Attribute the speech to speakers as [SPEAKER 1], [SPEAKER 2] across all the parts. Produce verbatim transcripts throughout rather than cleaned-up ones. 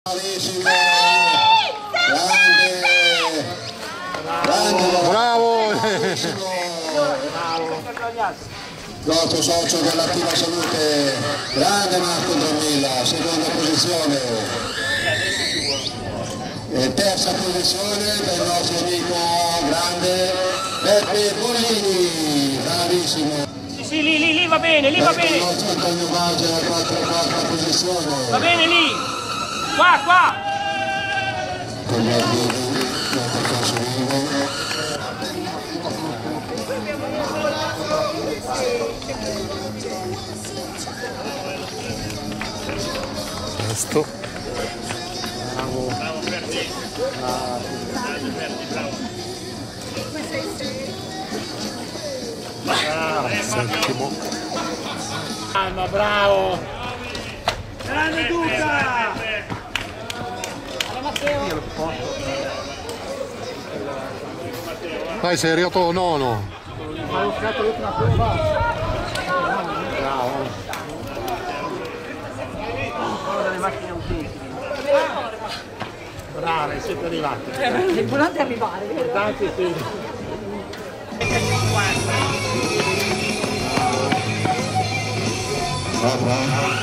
[SPEAKER 1] Bravissimo! Grande! Grande!
[SPEAKER 2] Bravo!
[SPEAKER 1] Nostro socio dell'Attiva Salute, grande Marco Dormilla, seconda posizione. E terza posizione per il nostro amico grande Peppe Bollini, bravissimo.
[SPEAKER 3] Sì, sì, lì, lì, lì va bene, lì va
[SPEAKER 1] ecco
[SPEAKER 3] bene.
[SPEAKER 1] Il nostro Antonio Maggia, la quarta posizione.
[SPEAKER 3] Va bene lì. Qua, qua.
[SPEAKER 1] Con gli allievi, non percorso vivo.
[SPEAKER 2] Questo.
[SPEAKER 3] Bravo. Bravo Ferdi. Bravo. Grande Ferdi, bravo. Bravo.
[SPEAKER 2] Settimo.
[SPEAKER 3] Calma, bravo. Grande Duca.
[SPEAKER 2] Dai, sei arrivato nono.
[SPEAKER 3] Bravo. Delle macchine autentiche. Brave, siete arrivati.
[SPEAKER 4] L'importante è arrivare, vero?
[SPEAKER 3] Tanti sì.
[SPEAKER 1] Bravo.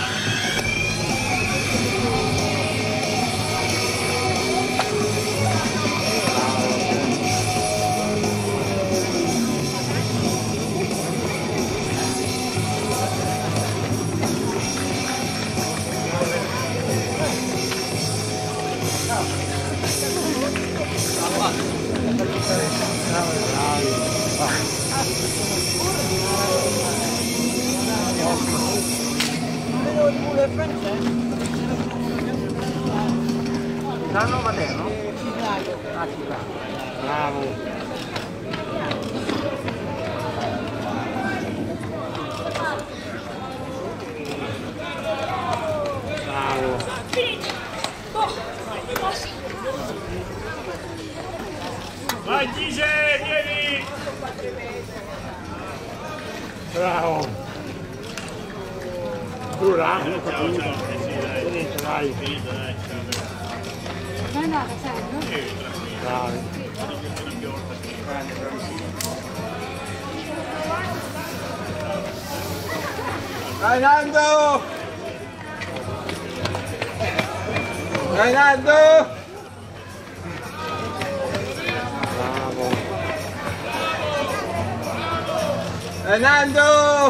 [SPEAKER 3] Milano Maderno? Ah, Città. Bravo. Bravo. Vai Gise, vieni! Bravo. Dura? Ciao, ciao. Finito, dai. Finito, dai.
[SPEAKER 4] Non è andata, serve?
[SPEAKER 3] Bravi. Dai Nando! Dai Nando! Bravo! Dai Nando!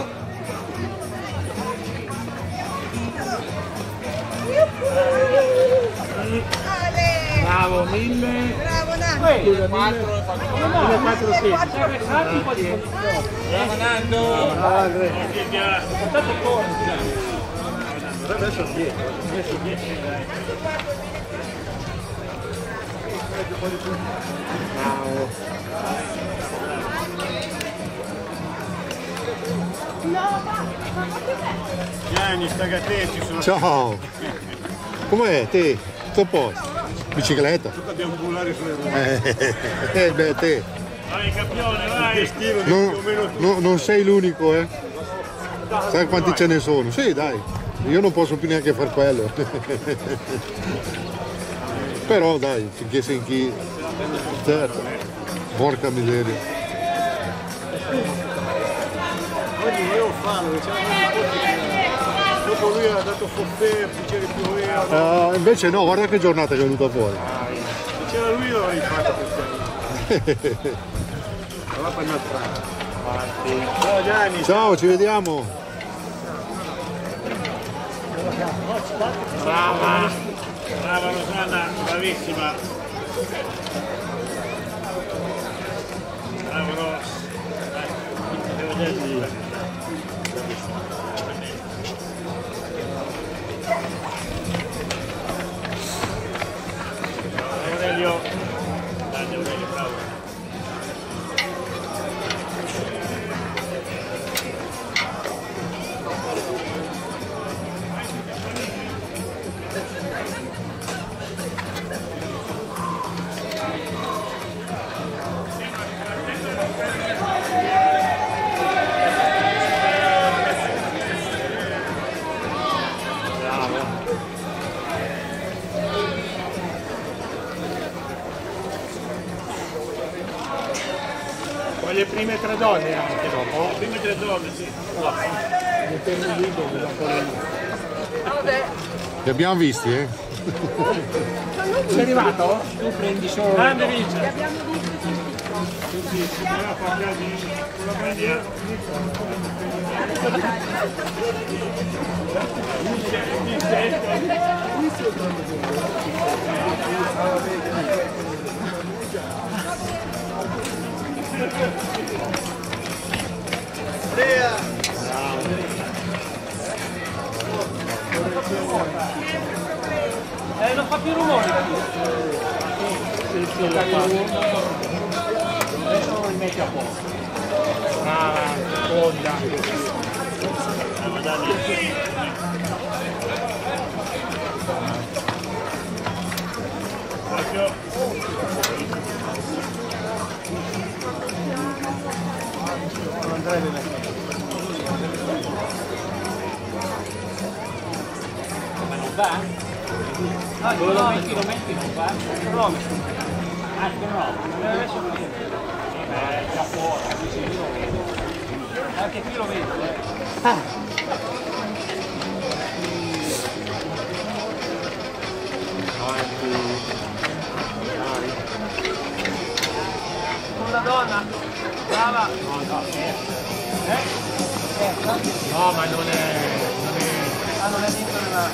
[SPEAKER 3] Bravo, mille.
[SPEAKER 4] Bravo Nando!
[SPEAKER 3] Scusa, quattro, mille quattro, sì. Salti un po' di posizione. Bravo Nando! Bravo, portate fuori. Adesso dietro, adesso dietro. Bravo. Gianni, stagateci sono.
[SPEAKER 2] Ciao! Com'è te? Tutto a posto? Bicicletta?
[SPEAKER 3] Dobbiamo bullare sulle ruote.
[SPEAKER 2] Eh, eh beh te.
[SPEAKER 3] Vai campione, vai!
[SPEAKER 2] No, no, non sei l'unico, eh? Sai quanti ce ne sono? Sì, dai. Io non posso più neanche far quello. Però dai, finché sei in chi... Certo. Porca miseria.
[SPEAKER 3] Oggi io fanno, dopo lui ha dato forfè, bicchiere pioveva.
[SPEAKER 2] Uh, invece no, guarda che giornata che è venuta fuori.
[SPEAKER 3] Se c'era lui lo avrei fatto questi anni. Allora poi ciao Gianni.
[SPEAKER 2] Ciao, ci vediamo.
[SPEAKER 3] Brava, brava Rosanna, bravissima. Bravo Ros. Devo dire. Aurelio, grande Aurelio, bravo. le prime tre donne anche dopo? Le prime tre donne, sì. Le prime video che dopo le...
[SPEAKER 2] Li abbiamo visti, eh?
[SPEAKER 3] Sei arrivato? Tu prendi solo... Grande vince!
[SPEAKER 4] Li abbiamo visti tutti.
[SPEAKER 3] Eh, non fa più rumore qui. Adesso lo rimetti a posto. Ah, seconda. Ma non va? No, il chilometri, lo metti non va? Non l'ho messo. Anche no, non l'ho messo qui. Eh, già fuori, sì, io lo vedo. Anche qui lo vedo, eh. Ah. Una donna, brava. No, no, eh? No, ma non è... Non è... Ah, non è dentro nella...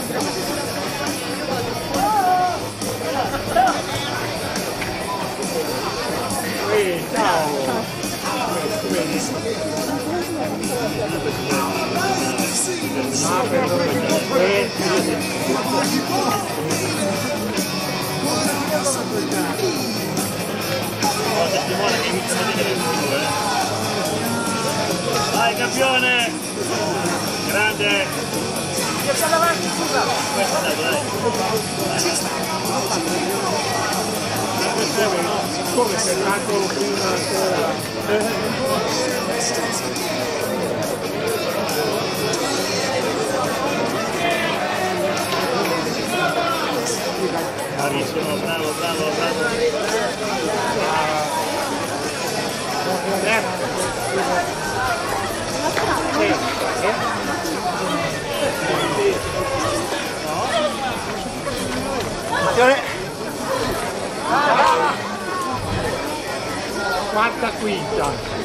[SPEAKER 3] Ehi, ciao! Ah,
[SPEAKER 5] Vai campione! Grande!
[SPEAKER 3] Piazza davanti, scusa!
[SPEAKER 5] Questa dai, dai!
[SPEAKER 3] Come sei nato prima ancora?
[SPEAKER 5] Bravissimo, bravo, bravo, bravo!
[SPEAKER 3] Quarta quinta.